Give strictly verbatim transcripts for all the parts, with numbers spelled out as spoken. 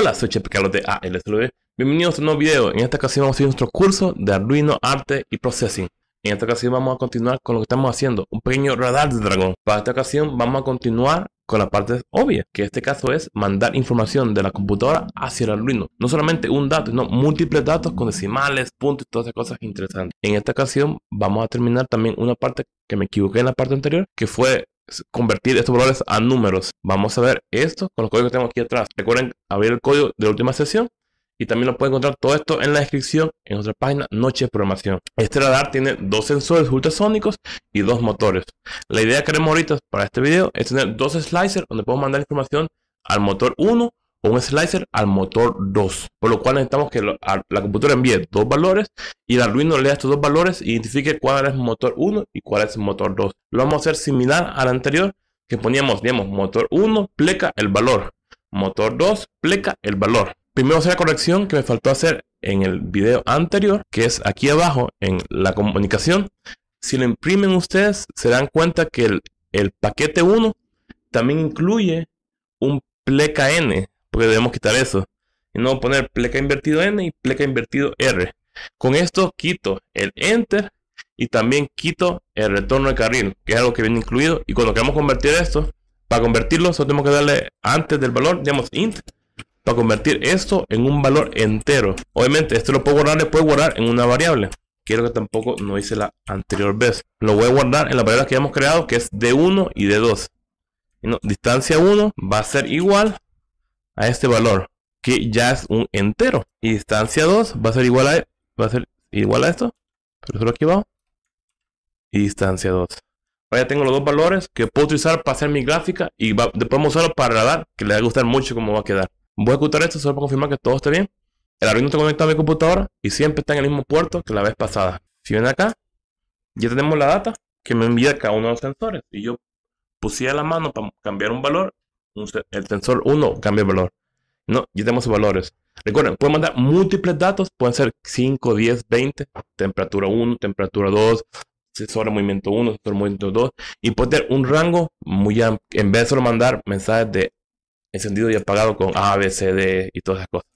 Hola, soy Chepe Carlos de A L S L V. Bienvenidos a un nuevo video. En esta ocasión vamos a hacer nuestro curso de Arduino Arte y Processing. En esta ocasión vamos a continuar con lo que estamos haciendo, un pequeño radar de dragón. Para esta ocasión vamos a continuar con la parte obvia, que en este caso es mandar información de la computadora hacia el Arduino. No solamente un dato, sino múltiples datos con decimales, puntos y todas esas cosas interesantes. En esta ocasión vamos a terminar también una parte que me equivoqué en la parte anterior, que fue convertir estos valores a números. Vamos a ver esto con los códigos que tengo aquí atrás. Recuerden abrir el código de la última sesión y también lo pueden encontrar todo esto en la descripción en nuestra página Noche de Programación. Este radar tiene dos sensores ultrasónicos y dos motores. La idea que queremos ahorita para este video es tener dos slicers donde podemos mandar información al motor uno o un slicer al motor dos, por lo cual necesitamos que lo, a, la computadora envíe dos valores y el Arduino lea estos dos valores e identifique cuál es el motor uno y cuál es el motor dos. Lo vamos a hacer similar al anterior, que poníamos, digamos, motor uno pleca el valor, motor dos pleca el valor. Primero hacer la corrección que me faltó hacer en el video anterior, que es aquí abajo en la comunicación. Si lo imprimen ustedes se dan cuenta que el, el paquete uno también incluye un pleca n, porque debemos quitar eso y no poner pleca invertido n y pleca invertido r. Con esto quito el enter y también quito el retorno de carril, que es algo que viene incluido. Y cuando queramos convertir esto, para convertirlo solo tenemos que darle antes del valor, digamos int, para convertir esto en un valor entero. Obviamente esto lo puedo guardar, le puedo guardar en una variable. Quiero que tampoco no hice la anterior vez. Lo voy a guardar en la variable que hemos creado, que es d uno y d dos. Y no, distancia uno va a ser igual a este valor, que ya es un entero. Y distancia dos va a ser igual a, va a ser igual a esto, pero solo aquí abajo. Y distancia dos. Ahora ya tengo los dos valores que puedo utilizar para hacer mi gráfica y va, después vamos a usarlo para radar, que le va a gustar mucho cómo va a quedar. Voy a ejecutar esto solo para confirmar que todo esté bien. El Arduino está conectado a mi computadora y siempre está en el mismo puerto que la vez pasada. Si ven acá, ya tenemos la data que me envía cada uno de los sensores. Y yo pusiera la mano para cambiar un valor, un, el sensor uno cambia el valor. No, ya tenemos los valores. Recuerden, pueden mandar múltiples datos, pueden ser cinco, diez, veinte, temperatura uno, temperatura dos, sensor de movimiento uno, sensor de movimiento dos, y puede tener un rango muy amplio, en vez de solo mandar mensajes de encendido y apagado con A, B, C, D y todas esas cosas.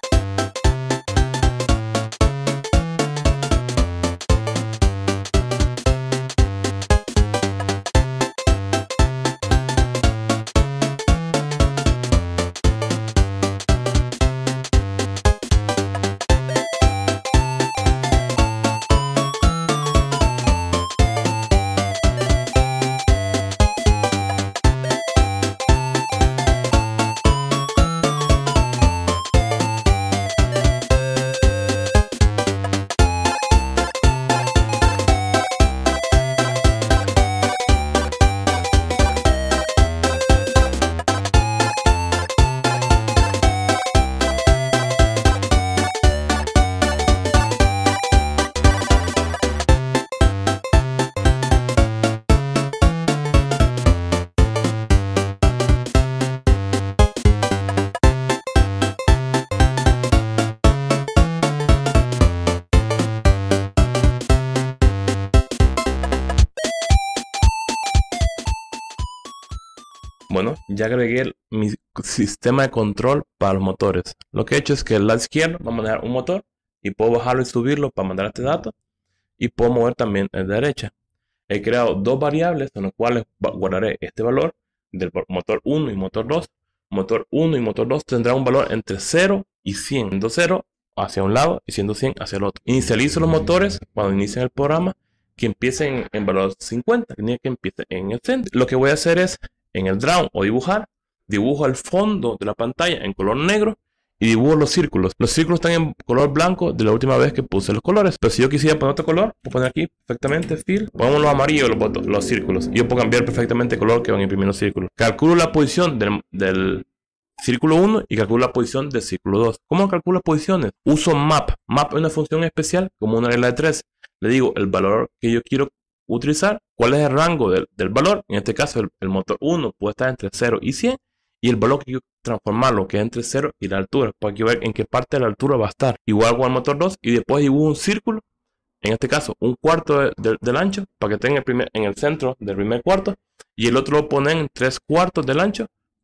Bueno, ya agregué el, mi sistema de control para los motores. Lo que he hecho es que el lado izquierdo va a manejar un motor y puedo bajarlo y subirlo para mandar este dato. Y puedo mover también el de derecha. He creado dos variables en las cuales guardaré este valor del motor uno y motor dos. Motor uno y motor dos tendrá un valor entre cero y cien. Siendo cero hacia un lado y siendo cien hacia el otro. Inicializo los motores cuando inicien el programa que empiecen en valor cincuenta. Que empiece en el centro. Lo que voy a hacer es en el draw o dibujar, dibujo el fondo de la pantalla en color negro y dibujo los círculos. Los círculos están en color blanco de la última vez que puse los colores. Pero si yo quisiera poner otro color, puedo poner aquí perfectamente fill, ponemos los amarillos los, los círculos. Y yo puedo cambiar perfectamente el color que van a imprimir los círculos. Calculo la posición del, del círculo uno y calculo la posición del círculo dos. ¿Cómo calculo posiciones? Uso map. Map es una función especial como una regla de tres. Le digo el valor que yo quiero utilizar, cuál es el rango del, del valor. En este caso el, el motor uno puede estar entre cero y cien y el valor que quiero transformarlo, que es entre cero y la altura, para que ver en qué parte de la altura va a estar. Igual con el motor dos y después dibujo un círculo, en este caso un cuarto de, de, del ancho, para que tenga el primer, en el centro del primer cuarto, y el otro lo ponen en tres cuartos del ancho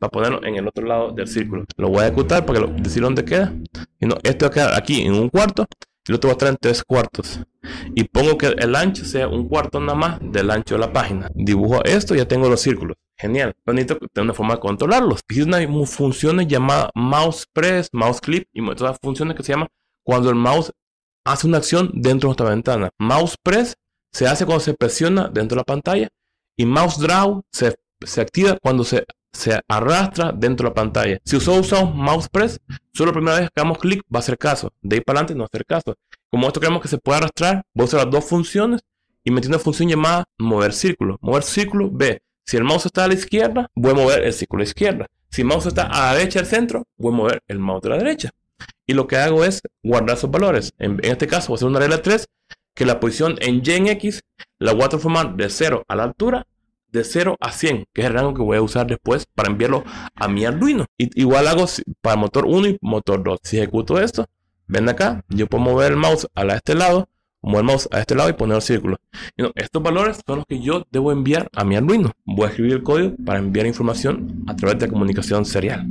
para ponerlo en el otro lado del círculo. Lo voy a ejecutar para que lo, decir dónde queda. Y no, esto va a quedar aquí en un cuarto y el otro va a estar en tres cuartos. Y pongo que el ancho sea un cuarto nada más del ancho de la página. Dibujo esto y ya tengo los círculos. Genial. Pero necesito tener una forma de controlarlos. Existen unas funciones llamadas mouse press, mouse clip y otras funciones que se llaman cuando el mouse hace una acción dentro de nuestra ventana. Mouse press se hace cuando se presiona dentro de la pantalla y mouse draw se, se activa cuando se, se arrastra dentro de la pantalla. Si usó usamos mouse press, solo la primera vez que hagamos clic va a hacer caso. De ahí para adelante no va a hacer caso. Como esto queremos que se pueda arrastrar, voy a usar las dos funciones y metí una función llamada mover círculo. Mover círculo, ve, si el mouse está a la izquierda, voy a mover el círculo a la izquierda. Si el mouse está a la derecha del centro, voy a mover el mouse de la derecha. Y lo que hago es guardar esos valores. En, en este caso voy a hacer una regla tres, que la posición en Y en X la voy a transformar de cero a la altura, de cero a cien, que es el rango que voy a usar después para enviarlo a mi Arduino. Y, igual hago para motor uno y motor dos. Si ejecuto esto, ven acá, yo puedo mover el mouse a este lado, mover el mouse a este lado y poner el círculo. Y no, estos valores son los que yo debo enviar a mi Arduino. Voy a escribir el código para enviar información a través de comunicación serial.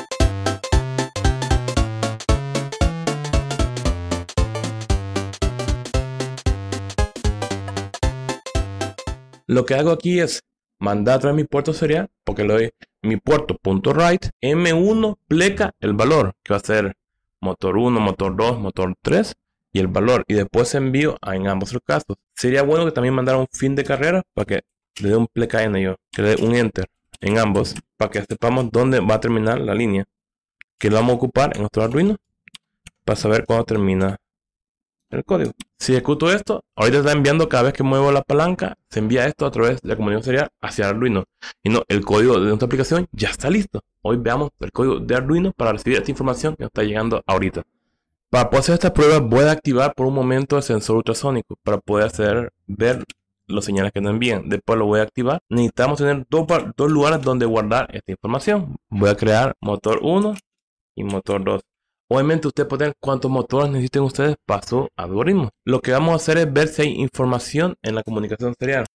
Lo que hago aquí es mandar a través de mi puerto serial, porque le doy mi puerto.write, M uno pleca el valor, que va a ser motor uno, motor dos, motor tres, y el valor, y después envío a, en ambos los casos. Sería bueno que también mandara un fin de carrera, para que le dé un pleca N yo, que le dé un enter en ambos, para que sepamos dónde va a terminar la línea, que lo vamos a ocupar en nuestro Arduino, para saber cuándo termina el código. Si ejecuto esto, ahorita está enviando cada vez que muevo la palanca, se envía esto a través de la comunicación serial hacia Arduino. Y no, el código de nuestra aplicación ya está listo. Hoy veamos el código de Arduino para recibir esta información que nos está llegando ahorita. Para poder hacer esta prueba voy a activar por un momento el sensor ultrasónico para poder hacer ver los señales que nos envían. Después lo voy a activar. Necesitamos tener dos, dos lugares donde guardar esta información. Voy a crear motor uno y motor dos. Obviamente ustedes pueden ver cuántos motores necesiten ustedes para su algoritmo. Lo que vamos a hacer es ver si hay información en la comunicación serial.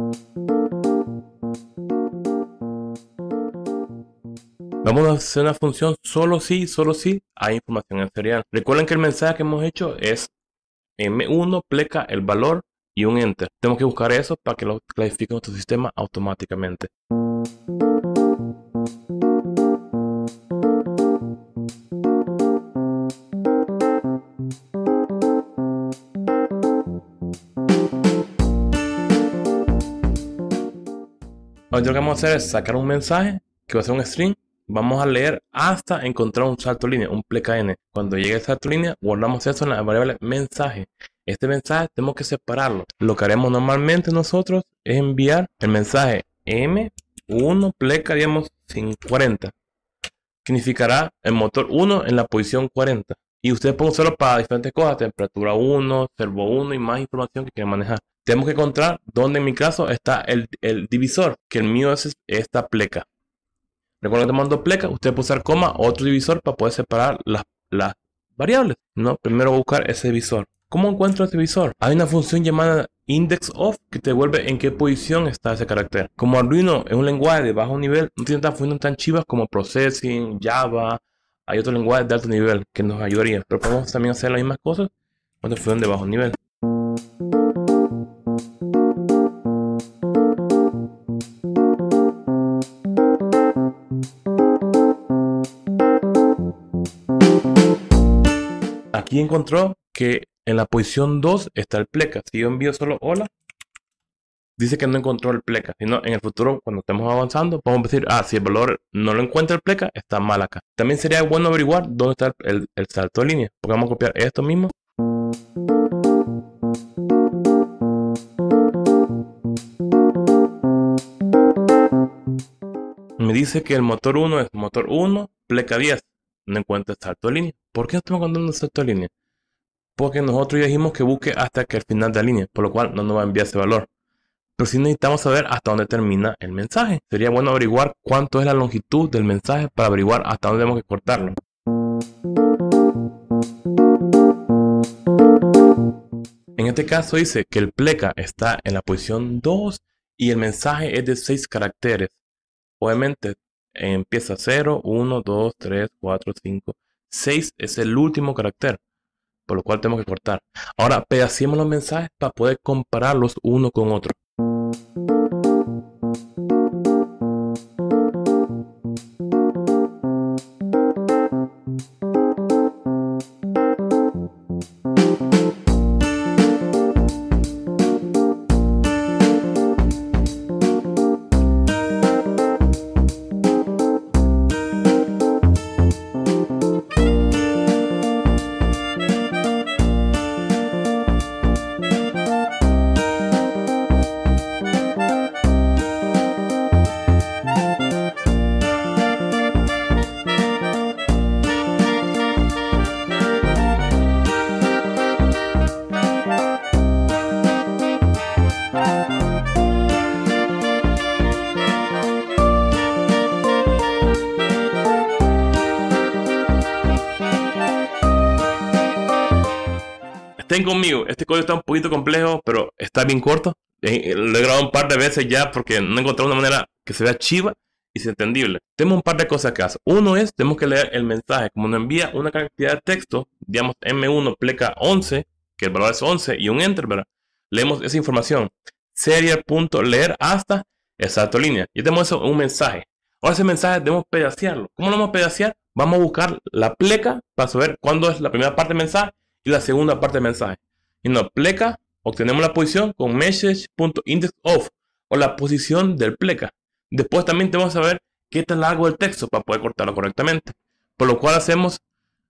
Vamos a hacer una función solo si, solo si hay información en serial. Recuerden que el mensaje que hemos hecho es M uno pleca el valor y un enter. Tenemos que buscar eso para que lo clasifique nuestro sistema automáticamente. Ahora lo que vamos a hacer es sacar un mensaje que va a ser un string. Vamos a leer hasta encontrar un salto línea, un pleca N. Cuando llegue el salto línea, guardamos eso en la variable mensaje. Este mensaje tenemos que separarlo. Lo que haremos normalmente nosotros es enviar el mensaje M uno pleca, digamos, sin cuarenta. Significará el motor uno en la posición cuarenta. Y ustedes pueden usarlo para diferentes cosas, temperatura uno, servo uno y más información que quieran manejar. Tenemos que encontrar dónde en mi caso está el, el divisor, que el mío es esta pleca. Recuerden que tomando pleca, usted puede usar coma, otro divisor para poder separar las, las variables. No, primero voy a buscar ese divisor. ¿Cómo encuentro ese divisor? Hay una función llamada indexOf que te devuelve en qué posición está ese carácter. Como Arduino es un lenguaje de bajo nivel, no tiene tan funciones tan chivas como Processing, Java. Hay otros lenguajes de alto nivel que nos ayudarían, pero podemos también hacer las mismas cosas cuando funcionan de bajo nivel. Aquí encontró que en la posición dos está el pleca. Si yo envío solo hola, dice que no encontró el pleca. Sino en el futuro, cuando estemos avanzando, podemos decir, ah, si el valor no lo encuentra el pleca, está mal acá. También sería bueno averiguar dónde está el, el, el salto de línea. Porque vamos a copiar esto mismo. Me dice que el motor uno es motor uno, pleca diez. No encuentra el salto de línea. ¿Por qué no estamos encontrando el salto de línea? Porque nosotros ya dijimos que busque hasta que el final de la línea, por lo cual no nos va a enviar ese valor. Pero sí necesitamos saber hasta dónde termina el mensaje. Sería bueno averiguar cuánto es la longitud del mensaje para averiguar hasta dónde tenemos que cortarlo. En este caso dice que el pleca está en la posición dos y el mensaje es de seis caracteres. Obviamente empieza cero, uno, dos, tres, cuatro, cinco, seis es el último carácter, por lo cual tenemos que cortar. Ahora pedacemos los mensajes para poder compararlos uno con otro. Estén conmigo, este código está un poquito complejo, pero está bien corto. Eh, lo he grabado un par de veces ya porque no he encontrado una manera que se vea chiva y sea entendible. Tenemos un par de cosas que hacer. Uno es, tenemos que leer el mensaje. Como nos envía una cantidad de texto, digamos eme uno pleca once, que el valor es once, y un enter, ¿verdad? Leemos esa información. Serial.leer hasta exacto línea. Y tenemos eso en un mensaje. Ahora ese mensaje debemos pedacearlo. ¿Cómo lo vamos a pedacear? Vamos a buscar la pleca para saber cuándo es la primera parte del mensaje y la segunda parte del mensaje. Y no, pleca, obtenemos la posición con message.indexOf o la posición del pleca. Después también tenemos que saber qué tan largo el texto para poder cortarlo correctamente. Por lo cual hacemos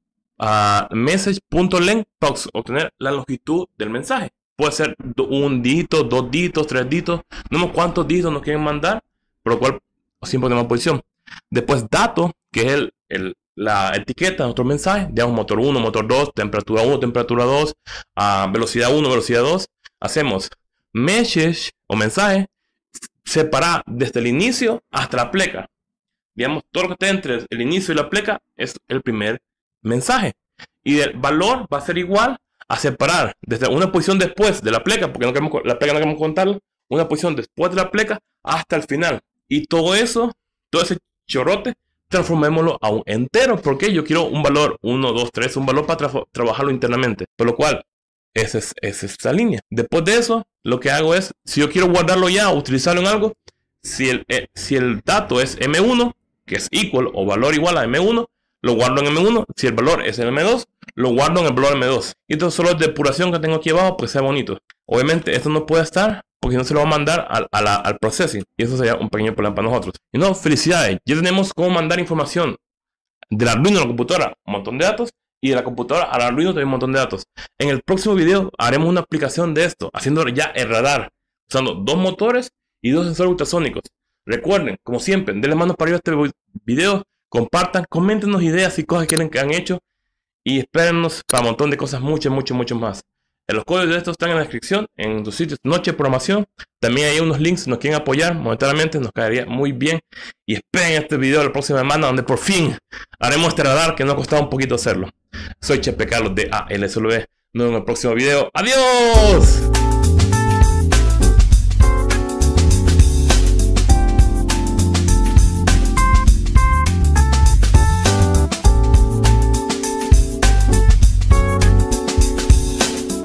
uh, message.length para obtener la longitud del mensaje. Puede ser un dígito, dos dígitos, tres dígitos. No sé cuántos dígitos nos quieren mandar, por lo cual siempre tenemos posición. Después dato, que es el, el la etiqueta de nuestro mensaje, digamos motor uno, motor dos, temperatura uno, temperatura dos, uh, velocidad uno, velocidad dos. Hacemos message o mensaje separar desde el inicio hasta la pleca. Digamos, todo lo que esté entre el inicio y la pleca es el primer mensaje. Y el valor va a ser igual a separar desde una posición después de la pleca, porque no queremos, la pleca no queremos contarla, una posición después de la pleca hasta el final. Y todo eso, todo ese chorrote, transformémoslo a un entero, porque yo quiero un valor uno, dos, tres, un valor para tra trabajarlo internamente. Por lo cual, esa es, esa es esa línea. Después de eso, lo que hago es, si yo quiero guardarlo ya, utilizarlo en algo, si el, eh, si el dato es eme uno, que es equal o valor igual a eme uno, lo guardo en eme uno. Si el valor es eme dos, lo guardo en el valor eme dos. Y esto solo es depuración que tengo aquí abajo, porque sea bonito. Obviamente, esto no puede estar, porque no se lo va a mandar al, a la, al processing. Y eso sería un pequeño problema para nosotros. Y no, felicidades. Ya tenemos cómo mandar información del Arduino a la computadora, un montón de datos. Y de la computadora al Arduino también un montón de datos. En el próximo video haremos una aplicación de esto, haciendo ya el radar, usando dos motores y dos sensores ultrasónicos. Recuerden, como siempre, denle manos para arriba a este video, compartan, coméntenos ideas y cosas que quieren que han hecho. Y espérennos para un montón de cosas, mucho, mucho, mucho más. Los códigos de estos están en la descripción, en tus sitios Noche Programación. También hay unos links si nos quieren apoyar momentáneamente, nos caería muy bien. Y esperen este video la próxima semana, donde por fin haremos este radar que nos ha costado un poquito hacerlo. Soy Chepe Carlos de A L S W. Nos vemos en el próximo video. ¡Adiós!